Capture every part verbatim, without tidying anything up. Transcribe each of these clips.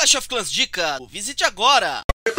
Clash of Clans Dica, visite agora!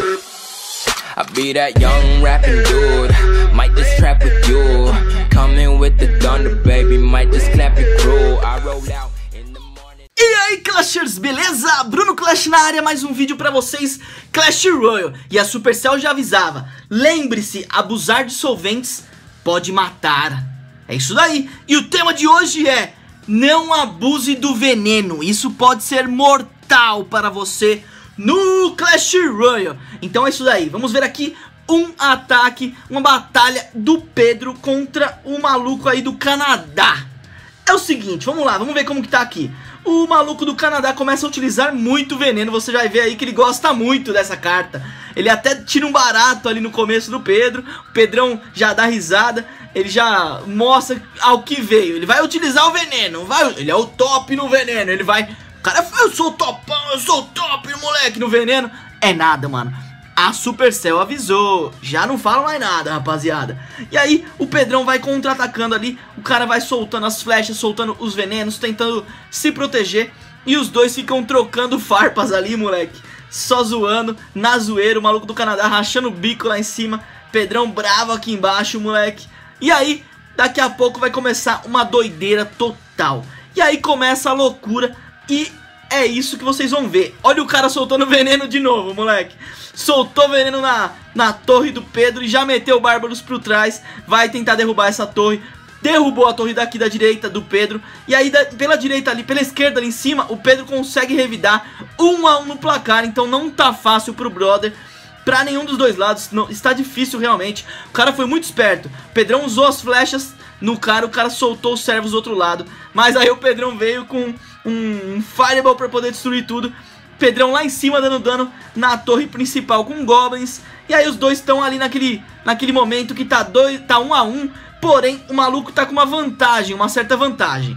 I be that young rapping dude, might just trap with you, coming with the thunder baby, might just clap it crew, I roll out in the morning. E aí Clashers, beleza? Bruno Clash na área, mais um vídeo pra vocês, Clash Royale. E a Supercell já avisava, lembre-se, abusar de solventes pode matar. É isso daí, e o tema de hoje é: não abuse do veneno, isso pode ser mortal para você no Clash Royale. Então é isso daí, vamos ver aqui um ataque, uma batalha do Pedro contra o maluco aí do Canadá. É o seguinte, vamos lá, vamos ver como que tá aqui. O maluco do Canadá começa a utilizar muito veneno, você vai ver aí que ele gosta muito dessa carta. Ele até tira um barato ali no começo do Pedro, o Pedrão já dá risada, ele já mostra ao que veio. Ele vai utilizar o veneno, vai, ele é o top no veneno, ele vai... Cara, eu sou o topão, eu sou o top, moleque, no veneno. É nada, mano. A Supercell avisou. Já não fala mais nada, rapaziada. E aí, o Pedrão vai contra-atacando ali. O cara vai soltando as flechas, soltando os venenos, tentando se proteger. E os dois ficam trocando farpas ali, moleque. Só zoando, na zoeira. O maluco do Canadá rachando o bico lá em cima. Pedrão bravo aqui embaixo, moleque. E aí, daqui a pouco vai começar uma doideira total. E aí começa a loucura. E é isso que vocês vão ver. Olha o cara soltando veneno de novo, moleque. Soltou veneno na, na torre do Pedro e já meteu o Bárbaros por trás. Vai tentar derrubar essa torre. Derrubou a torre daqui da direita do Pedro. E aí da, pela direita ali, pela esquerda ali em cima, o Pedro consegue revidar um a um no placar. Então não tá fácil pro brother, pra nenhum dos dois lados. Não, está difícil realmente. O cara foi muito esperto. O Pedrão usou as flechas no cara, o cara soltou os servos do outro lado. Mas aí o Pedrão veio com um Fireball pra poder destruir tudo. Pedrão lá em cima dando dano na torre principal com goblins. E aí os dois estão ali naquele, naquele momento que tá, dois, tá um a um. Porém o maluco tá com uma vantagem, uma certa vantagem.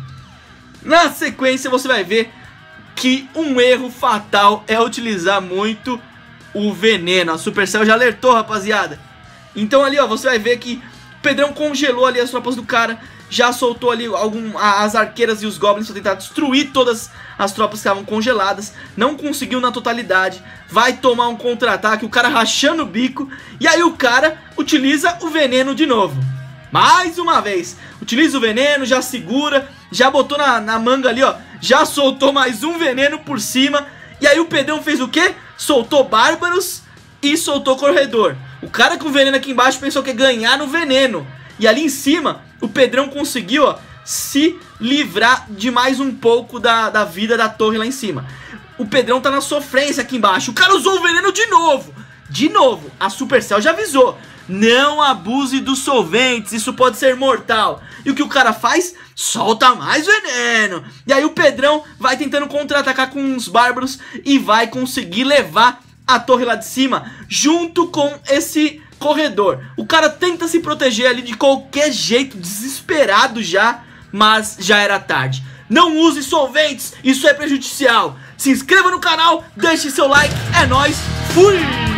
Na sequência você vai ver que um erro fatal é utilizar muito o veneno. A Supercell já alertou, rapaziada. Então ali ó, você vai ver que o Pedrão congelou ali as tropas do cara. Já soltou ali algum, as arqueiras e os goblins para tentar destruir todas as tropas que estavam congeladas. Não conseguiu na totalidade. Vai tomar um contra-ataque, o cara rachando o bico. E aí o cara utiliza o veneno de novo. Mais uma vez. Utiliza o veneno, já segura. Já botou na, na manga ali, ó. Já soltou mais um veneno por cima. E aí o Pedrão fez o quê? Soltou Bárbaros e soltou Corredor. O cara com o veneno aqui embaixo pensou que ia ganhar no veneno. E ali em cima, o Pedrão conseguiu, ó, se livrar de mais um pouco da, da vida da torre lá em cima. O Pedrão tá na sofrência aqui embaixo. O cara usou o veneno de novo. De novo, a Supercell já avisou. Não abuse dos solventes, isso pode ser mortal. E o que o cara faz? Solta mais veneno. E aí o Pedrão vai tentando contra-atacar com os bárbaros e vai conseguir levar a torre lá de cima junto com esse corredor. O cara tenta se proteger ali de qualquer jeito, desesperado já, mas já era tarde. Não use solventes, isso é prejudicial. Se inscreva no canal, deixe seu like, é nóis, fui!